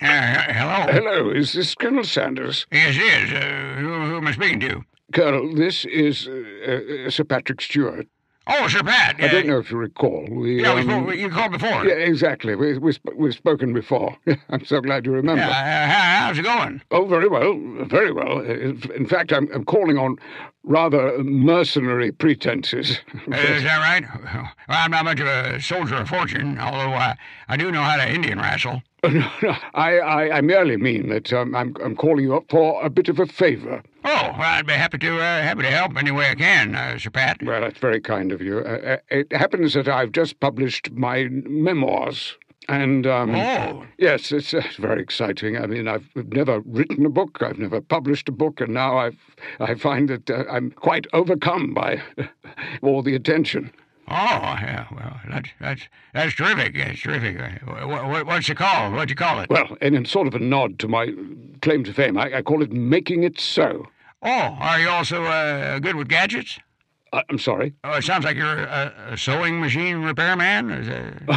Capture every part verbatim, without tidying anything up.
Uh, hello? Hello, is this Colonel Sanders? Yes, it is. Uh, who, who am I speaking to? Colonel, this is uh, uh, Sir Patrick Stewart. Oh, Sir Pat. Uh, I don't know if you recall. We, Yeah, um, we spoke, you called before. Yeah, exactly. We, we, sp- we've spoken before. I'm so glad you remember. Yeah, uh, how, how's it going? Oh, very well, very well. In, in fact, I'm, I'm calling on rather mercenary pretenses. Uh, is that right? Well, I'm not much of a soldier of fortune, although uh, I do know how to Indian wrestle. No, no, I, I, I merely mean that um, I'm, I'm calling you up for a bit of a favour. Oh, well, I'd be happy to uh, happy to help any way I can, uh, Sir Pat. Well, that's very kind of you. Uh, it happens that I've just published my memoirs. And, um... Oh. Yes, it's, uh, very exciting. I mean, I've never written a book, I've never published a book, and now I've, I find that uh, I'm quite overcome by all the attention. Oh, yeah, well, that's, that's, that's terrific. That's terrific. What, what, what's it called? What'd you call it? Well, and in sort of a nod to my claim to fame, I, I call it Making It So. Oh, are you also uh, good with gadgets? Uh, I'm sorry? Oh, it sounds like you're a, a sewing machine repairman. Is that...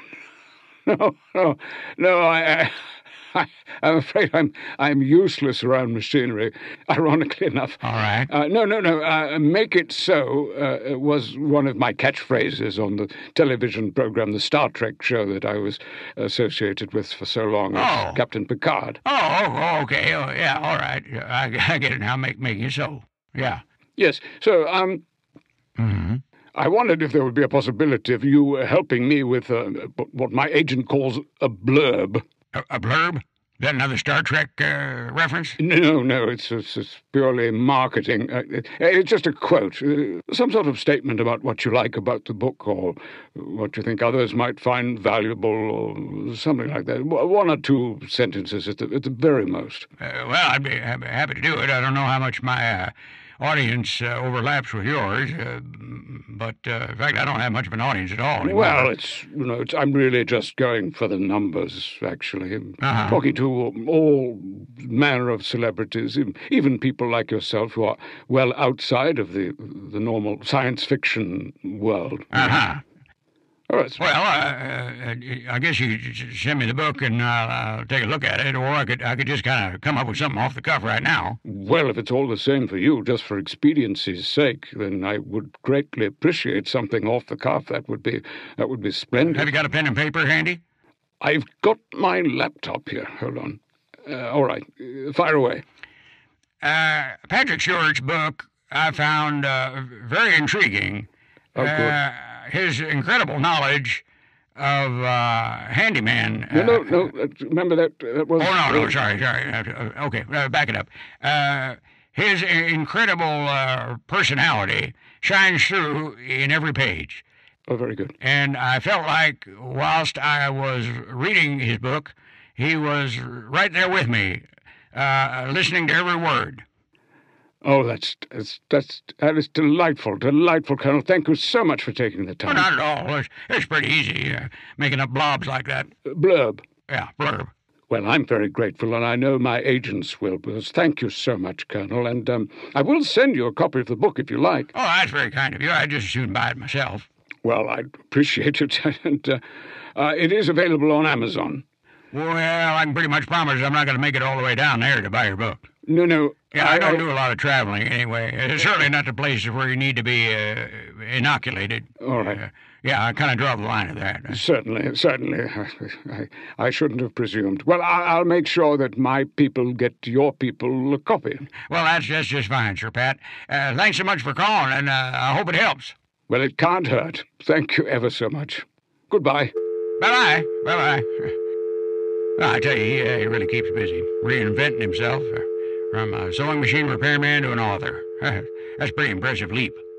No, no, no, I... I... I, I'm afraid I'm I'm useless around machinery, ironically enough. All right. Uh, no, no, no. Uh, Make It So uh, was one of my catchphrases on the television program, the Star Trek show that I was associated with for so long as Oh. Captain Picard. Oh, oh, okay. Oh, yeah, all right. I, I get it now. Make, making it so. Yeah. Yes, so, um... Mm-hmm. I wondered if there would be a possibility of you uh, helping me with uh, what my agent calls a blurb. A, a blurb? Is that another Star Trek uh, reference? No, no, it's, it's, it's purely marketing. Uh, it, it's just a quote, uh, some sort of statement about what you like about the book or what you think others might find valuable or something like that. One or two sentences at the, at the very most. Uh, well, I'd be happy, happy to do it. I don't know how much my uh, audience uh, overlaps with yours, uh, but uh, in fact, I don't have much of an audience at all anymore. Well, it's, you know, it's, I'm really just going for the numbers, actually. I'm Uh-huh. talking to all manner of celebrities, even people like yourself who are well outside of the the normal science fiction world. Uh-huh. All right. Well, uh, uh, I guess you could just send me the book and I'll, I'll take a look at it, or I could I could just kind of come up with something off the cuff right now. Well, if it's all the same for you, just for expediency's sake, then I would greatly appreciate something off the cuff. That would be that would be splendid. Have you got a pen and paper handy? I've got my laptop here. Hold on. Uh, all right. Uh, fire away. Uh, Patrick Stewart's book I found uh, very intriguing. Oh, good. Uh, his incredible knowledge of uh, handyman. No, uh, no, no. uh, Remember that that was. Oh, no, no, sorry, sorry. Uh, Okay, uh, back it up. Uh, his incredible uh, personality shines through in every page. Oh, very good. And I felt like whilst I was reading his book, he was right there with me, uh, listening to every word. Oh, that's, that's, that's, that is delightful, delightful, Colonel. Thank you so much for taking the Oh, time. not at all. It's, it's pretty easy, uh, making up blobs like that. Uh, blurb. Yeah, blurb. Well, I'm very grateful, and I know my agents will, because thank you so much, Colonel, and um, I will send you a copy of the book if you like. Oh, that's very kind of you. I'd just as soon buy it myself. Well, I'd appreciate it, and uh, uh, it is available on Amazon. Well, I can pretty much promise I'm not going to make it all the way down there to buy your book. No, no. Yeah, I, I don't do a lot of traveling anyway. It's certainly not the places where you need to be uh, inoculated. All right. Uh, yeah, I kind of draw the line at that. Certainly, certainly. I, I shouldn't have presumed. Well, I, I'll make sure that my people get your people a copy. Well, that's, that's just fine, Sir Pat. Uh, thanks so much for calling, and uh, I hope it helps. Well, it can't hurt. Thank you ever so much. Goodbye. Bye-bye. Bye-bye. Well, I tell you, he, uh, he really keeps busy, reinventing himself uh, from a sewing machine repairman to an author. That's a pretty impressive leap.